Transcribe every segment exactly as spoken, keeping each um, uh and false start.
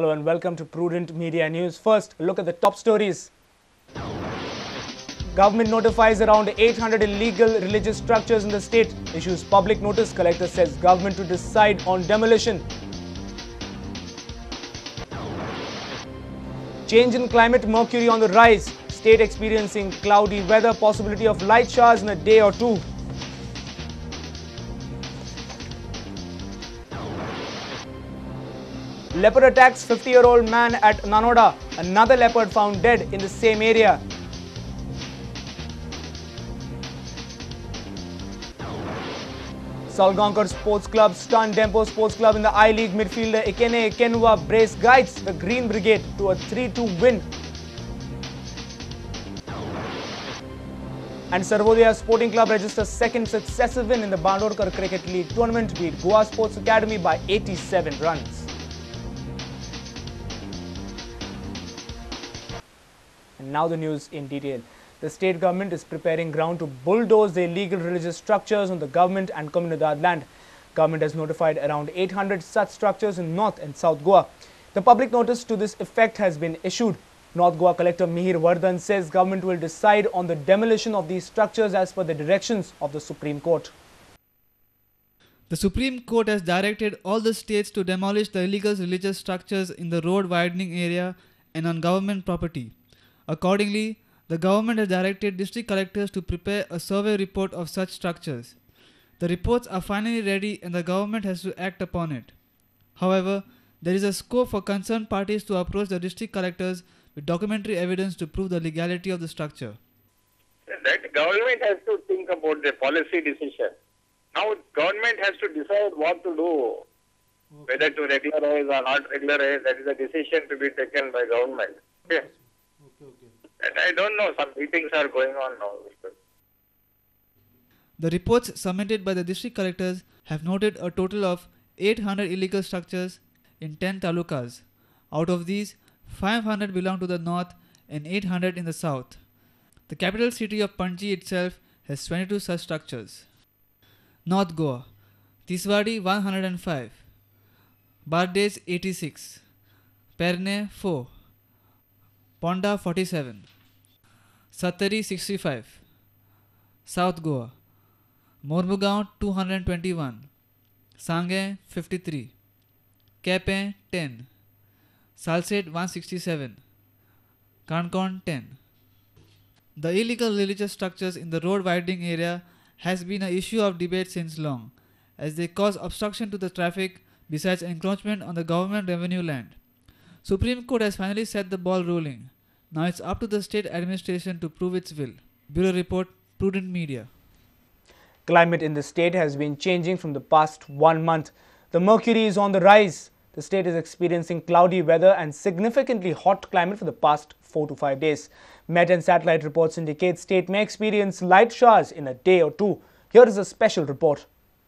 Hello and welcome to Prudent Media News. First, look at the top stories. Government notifies around eight hundred illegal religious structures in the state. Issues public notice. Collector says government to decide on demolition. Change in climate, mercury on the rise. State experiencing cloudy weather, possibility of light showers in a day or two. Leopard attacks fifty-year-old man at Nanoda. Another leopard found dead in the same area. Salgaonkar Sports Club stunned Dempo Sports Club in the I-League. Midfielder Ikene Ikenwa brace guides the Green Brigade to a three two win. And Sarvodaya Sporting Club registers second successive win in the Bandorkar Cricket League tournament, beat Goa Sports Academy by eighty-seven runs. And now the news in detail. The state government is preparing ground to bulldoze the illegal religious structures on the government and Comunidad land. Government has notified around eight hundred such structures in North and South Goa. The public notice to this effect has been issued. North Goa Collector Mihir Vardhan says government will decide on the demolition of these structures as per the directions of the Supreme Court. The Supreme Court has directed all the states to demolish the illegal religious structures in the road widening area and on government property. Accordingly, the government has directed district collectors to prepare a survey report of such structures. The reports are finally ready and the government has to act upon it. However, there is a scope for concerned parties to approach the district collectors with documentary evidence to prove the legality of the structure. That government has to think about the policy decision. Now government has to decide what to do, okay. Whether to regularize or not regularize. That is a decision to be taken by government. Okay. Okay, okay. And I don't know, some meetings are going on now. The reports submitted by the district collectors have noted a total of eight hundred illegal structures in ten talukas. Out of these, five hundred belong to the north and eight hundred in the south. The capital city of Panji itself has twenty-two such structures. North Goa, Tiswadi one hundred five, Bardes eighty-six, Perne four, Ponda forty-seven, Satari sixty-five, South Goa, Mormugaon two hundred twenty-one, Sange fifty-three, Kepe ten, Salsette one hundred sixty-seven, Kankon ten. The illegal religious structures in the road widening area has been an issue of debate since long, as they cause obstruction to the traffic besides encroachment on the government revenue land. Supreme Court has finally set the ball rolling. Now it's up to the state administration to prove its will. Bureau Report, Prudent Media. Climate in the state has been changing from the past one month. The mercury is on the rise. The state is experiencing cloudy weather and significantly hot climate for the past four to five days. Met and satellite reports indicate state may experience light showers in a day or two. Here is a special report.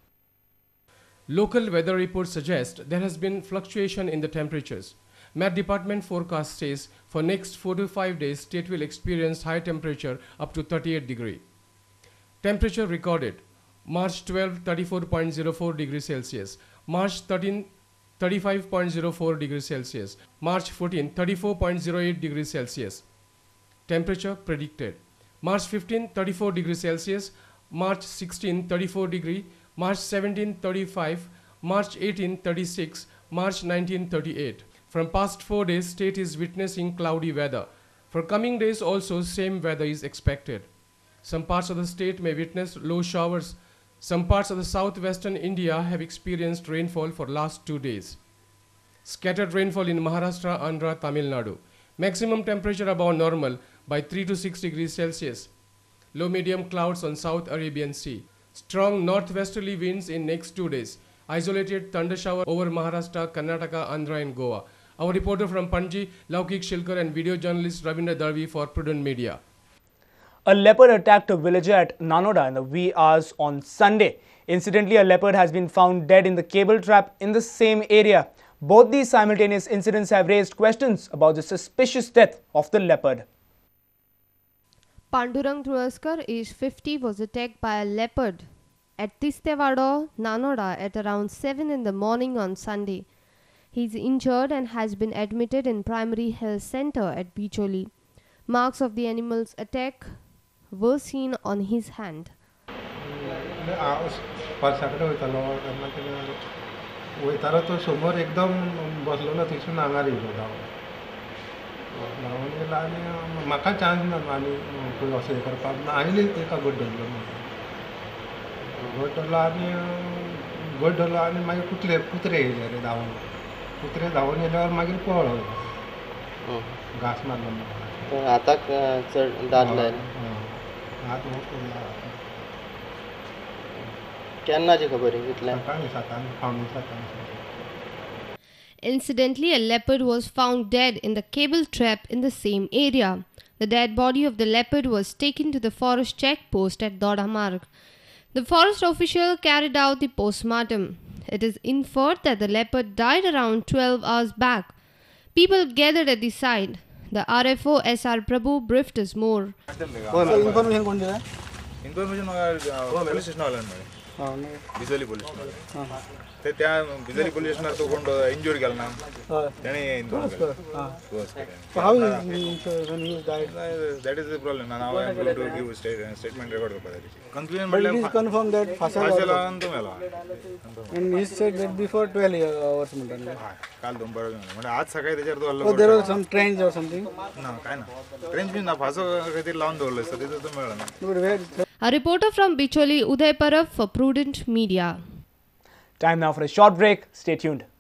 Local weather reports suggest there has been fluctuation in the temperatures. Met Department forecast says for next four to five days, state will experience high temperature up to thirty-eight degree. Temperature recorded March twelfth, thirty-four point zero four degrees Celsius, March thirteenth, thirty-five point zero four degrees Celsius, March fourteenth, thirty-four point zero eight degrees Celsius. Temperature predicted March fifteenth, thirty-four degrees Celsius, March sixteenth, thirty-four degree, March seventeenth, thirty-five, March eighteenth, thirty-six, March nineteenth, thirty-eight. From past four days, state is witnessing cloudy weather. For coming days also, same weather is expected. Some parts of the state may witness low showers. Some parts of the southwestern India have experienced rainfall for last two days. Scattered rainfall in Maharashtra, Andhra, Tamil Nadu. Maximum temperature above normal by three to six degrees Celsius. Low medium clouds on South Arabian Sea. Strong northwesterly winds in next two days. Isolated thunder shower over Maharashtra, Karnataka, Andhra and Goa. Our reporter from Panji, Laukik Shilkar and video journalist Ravindra Darvi for Prudent Media. A leopard attacked a villager at Nanoda in the wee hours on Sunday. Incidentally, a leopard has been found dead in the cable trap in the same area. Both these simultaneous incidents have raised questions about the suspicious death of the leopard. Pandurang Turaskar, age fifty, was attacked by a leopard at Tistewado, Nanoda at around seven in the morning on Sunday. He is injured and has been admitted in primary health center at Bicholi. Marks of the animal's attack were seen on his hand. पार्साकडे वयतालो तेन्ना कितें वयतालो तो समोर एकदम बसलो थंयसून आंगार येयलो धांवन धांवन येयलो आनी म्हाका चान्स ना आनी खंय असो हें करपाक ना आनी एका घट धरलो घट धरलो आनी घट धरलो आनी मागीर कुत्रे कुत्रे येयले रे धांवन कुत्रे धांवन येयल्यार मागीर पळो घास मारलो म्हाका आतां चड दादले हात वचून केन्नाची खबर कितले सकाळीं सातांक पावणे सातांक Incidentally, a leopard was found dead in the cable trap in the same area. The dead body of the leopard was taken to the forest checkpost at Dodamarg. The forest official carried out the postmortem. It is inferred that the leopard died around twelve hours back. People gathered at the site. The R F O S R Prabhu briefed us more. Information कौन दिया? Information police station वाले ने बिजली police station ते त्या बिजली police station तो कोण injured गेला ना त्याने How is when he died? That is the problem. Now I am going to give state, statement record करता है. Conclusion But it is confirmed that Fasal फासला तो मेला. and he said that before twelve hours म्हणतात. काल दोन बार म्हणजे आज सकाळी त्याच्यावर तो हल्ला So there was some trench or something. ना काय ना ट्रेन भी ना फासो काहीतरी लावून ठेवलं असतं तिथं तो मिळाला ना. But where A reporter from Bicholi, Uday Parab for Prudent Media. Time now for a short break. Stay tuned.